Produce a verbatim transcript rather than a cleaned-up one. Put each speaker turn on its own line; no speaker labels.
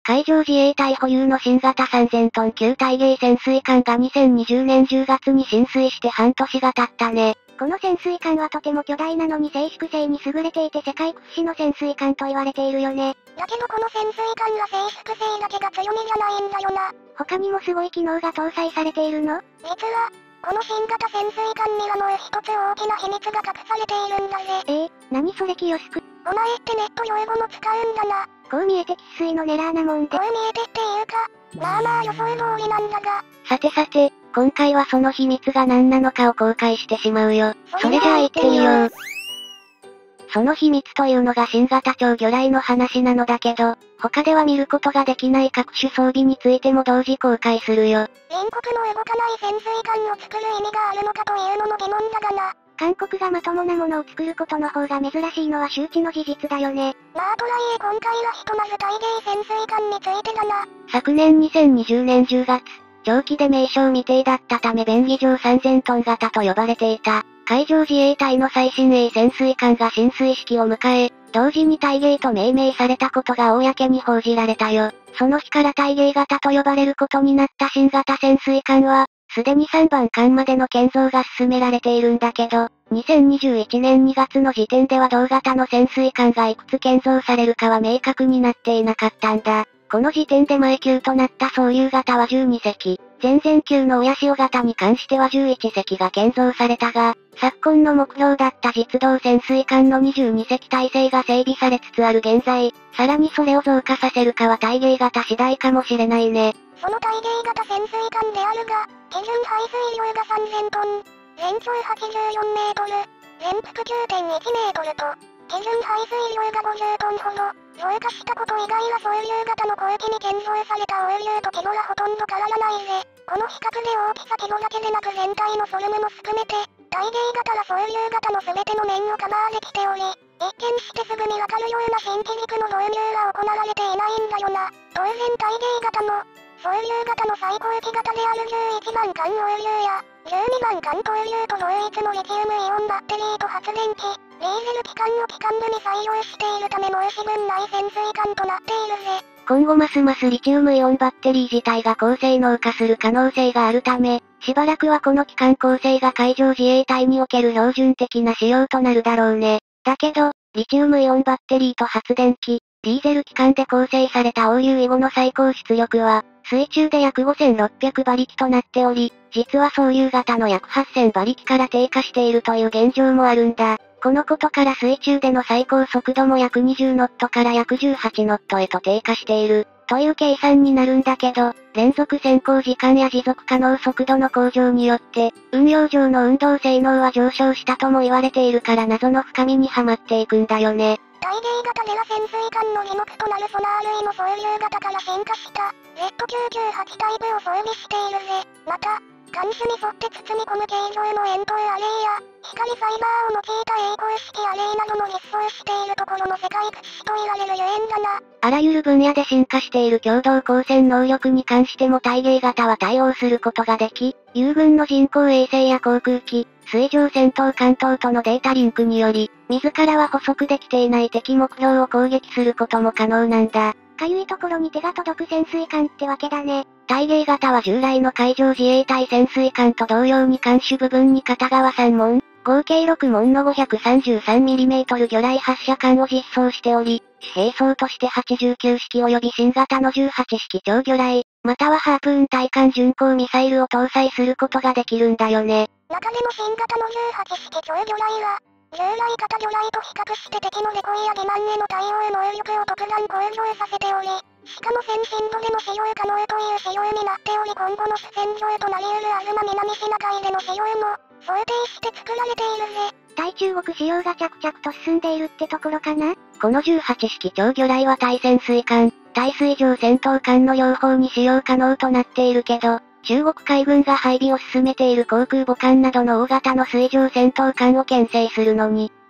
海上自衛隊保有の新型さんぜんトン級対迎潜水艦がにせんにじゅうねんじゅうがつに進水して半年が経ったね。
この潜水艦はとても巨大なのに静粛性に優れていて世界屈指の潜水艦と言われているよね。
だけどこの潜水艦は静粛性だけが強みじゃないんだよな。
他にもすごい機能が搭載されているの？
実は、この新型潜水艦にはもう一つ大きな秘密が隠されているんだぜ。
えー、何それキヨスク？
お前ってネット用語も使うんだな。
こう見えて生粋のネラーなもんで。
こう見えてっていうか、まあまあ予想通りなんだが。
さてさて、今回はその秘密が何なのかを公開してしまうよ。それじゃあ行ってみよう。その秘密というのが新型超魚雷の話なのだけど、他では見ることができない各種装備についても同時公開するよ。
隣国の動かない潜水艦を作る意味があるのかというのも疑問だがな。
韓国がまともなものを作ることの方が珍しいのは周知の事実だよね。
まあとはいえ今回はひとまず対迎潜水艦についてだな。
昨年にせんにじゅうねんじゅうがつ、長期で名称未定だったため便宜上さんぜんトン型と呼ばれていた。海上自衛隊の最新鋭潜水艦が進水式を迎え、同時に対迎と命名されたことが公に報じられたよ。その日から対迎型と呼ばれることになった新型潜水艦は、すでにさんばん艦までの建造が進められているんだけど、にせんにじゅういちねんにがつの時点では同型の潜水艦がいくつ建造されるかは明確になっていなかったんだ。この時点で前級となった総流型はじゅうにせき、前々級の親潮型に関してはじゅういちせきが建造されたが、昨今の目標だった実動潜水艦のにじゅうにせき体制が整備されつつある現在、さらにそれを増加させるかは対迎型次第かもしれないね。
その対迎型潜水艦であるが、基準排水量がさんぜんトン、全長はちじゅうよんメートル、全幅 きゅうてんいちメートルと、基準排水量がごじゅうトンほど、増加したこと以外は総流型の後期に建造されたオイルと規模はほとんど変わらないぜ。この比較で大きさ規模だけでなく全体のフォルムも含めて、対迎型は総流型の全ての面をカバーできており、一見してすぐにわかるような新機軸の導入は行われていないんだよな。当然対迎型も、総流型の最高機型であるじゅういちばん艦オイルや、じゅうにばん艦オイルと同一のリチウムイオンバッテリーと発電機、ディーゼル機関を機関部に採用しているため申し分ない潜水艦となっているぜ。
今後ますますリチウムイオンバッテリー自体が高性能化する可能性があるため、しばらくはこの機関構成が海上自衛隊における標準的な仕様となるだろうね。だけど、リチウムイオンバッテリーと発電機、ディーゼル機関で構成された応流以後の最高出力は、水中で約ごせんろっぴゃくばりきとなっており、実は総流型の約はっせんばりきから低下しているという現状もあるんだ。このことから水中での最高速度も約にじゅうノットから約じゅうはちノットへと低下している、という計算になるんだけど、連続潜航時間や持続可能速度の向上によって、運用上の運動性能は上昇したとも言われているから謎の深みにはまっていくんだよね。
対迎型では潜水艦の尾目となるソナー類も総流型から進化した ゼットきゅうじゅうはち タイプを装備しているぜ。また、艦首に沿って包み込む形状の円筒アレイや、光ファイバーを用いた栄光式アレイなども実装しているところの世界屈指と言われるゆえんだな。
あらゆる分野で進化している共同光線能力に関しても対迎型は対応することができ、友軍の人工衛星や航空機、水上戦闘艦等とのデータリンクにより、自らは捕捉できていない敵目標を攻撃することも可能なんだ。
かゆいところに手が届く潜水艦ってわけだね。
対迎型は従来の海上自衛隊潜水艦と同様に艦首部分に片側さんもん、合計ろくもんの ごひゃくさんじゅうさんミリメートル 魚雷発射艦を実装しており、主兵装としてはちじゅうきゅうしき及び新型のじゅうはちしき超魚雷、またはハープーン対艦巡航ミサイルを搭載することができるんだよね。
中でも新型のじゅうはちしき超魚雷は、従来型魚雷と比較して敵のデコイや欺瞞への対応能力を特段向上させており、しかも先進度でも使用可能という仕様になっており今後の主戦場となり得る東南シナ海での使用も、想定して作られているぜ。
対中国仕様が着々と進んでいるってところかな？
このじゅうはちしき超魚雷は対潜水艦、対水上戦闘艦の両方に使用可能となっているけど、中国海軍が配備を進めている航空母艦などの大型の水上戦闘艦を牽制するのに、